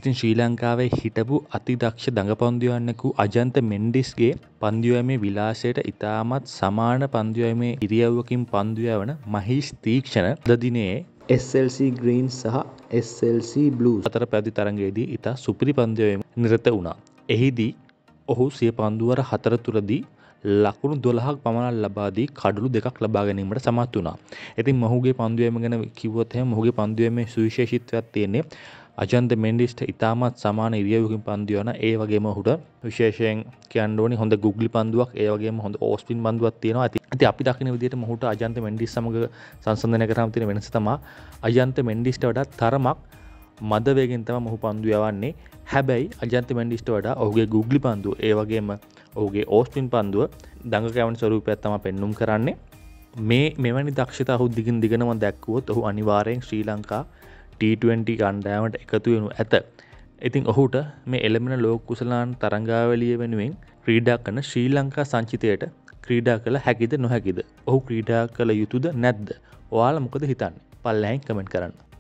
ඉතින් ශ්‍රී ලංකාවේ හිටපු අතිදක්ෂ දඟපන්දුවන්නෙකු අජන්ත මෙන්ඩිස්ගේ පන්දුයමේ විලාසයට ඉතාමත් සමාන පන්දුයමේ ඉරියව්වකින් පන්දු යවන මහීෂ් තීක්ෂණ අද දිනේ SLC Greens සහ SLC Blues අතර පැවති තරඟයේදී ඉතා සුපිරි පන්දුයමේ නිරත වුණා. එහිදී ඔහු සිය පන්දුවර 4 තුලදී ලකුණු 12ක් පමණ ලබා දී කඩලු 2ක් ලබා ගැනීමට සමත් වුණා. ඉතින් මොහුගේ පන්දුයම ගැන කිව්වොත් එහෙනම් මොහුගේ පන්දුයමේ සුවිශේෂීත්වයක් තියෙන්නේ අජන්ත මෙන්ඩිස්ට ඉතාමත් සමාන ඉරියව්වකින් පන්දු යන ඒ වගේම ඔහුට විශේෂයෙන් කියන්න ඕනේ හොඳ ගුග්ලි පන්දුවක් ඒ වගේම හොඳ ඕෆ් ස්පින් පන්දුවක් තියෙනවා. ඉතින් අපි දකින විදිහට මොහුට අජන්ත මෙන්ඩිස් සමග සංසන්දනය කරාම තියෙන වෙනස තමයි අජන්ත මෙන්ඩිස්ට වඩා තරමක් මද වේගෙන් තමයි මොහු පන්දු යවන්නේ. හැබැයි අජන්ත මෙන්ඩිස්ට වඩා ඔහුගේ ගුග්ලි පන්දුව ඒ වගේම ඔහුගේ ඕෆ් ස්පින් පන්දුව දඟ කැවුණු ස්වරූපයක් තමයි පෙන්눔 කරන්නේ. මෙවැනි දක්ෂතා ඔහු දිගින් දිගටම දැක්වුවොත් ඔහු අනිවාර්යෙන් ශ්‍රී ලංකා T20 කණ්ඩායමට එකතු වෙනු ඇත. ඉතින් ඔහුට මේ එළඹෙන ලෝක කුසලාන තරඟාවලිය වෙනුවෙන් ක්‍රීඩා කරන ශ්‍රී ලංකා සංචිතයට ක්‍රීඩා කළ හැකිද නොහැකිද? ඔහු ක්‍රීඩා කළ යුතුද නැද්ද? ඔයාලා මොකද හිතන්නේ? පල්ලෙහෙන් කමෙන්ට් කරන්න.